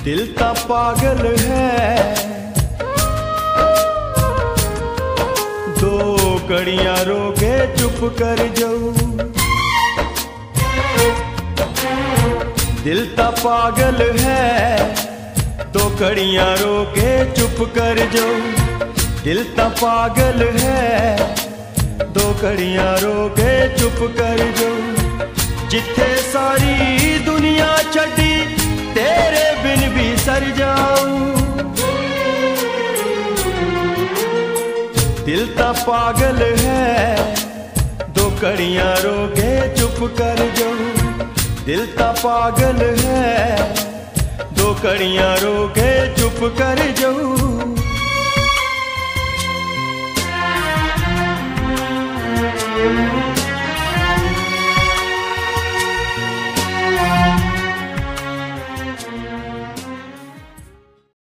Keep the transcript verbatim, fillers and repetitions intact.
दिल ता पागल है, दो कड़ियां रोके चुप कर जाऊं। दिल ता पागल है, दो कड़ियां रोके चुप कर जाऊं। दिल ता पागल है, दो कड़ियां रोके चुप कर जाऊं। जिथे सारी दुनिया छड़ी तेरे बिन भी सर जाऊं। दिल ता पागल है, दो कड़ियां रोके चुप कर जाऊं। दिल ता पागल है, दो कड़ियां रोके चुप कर जाऊं।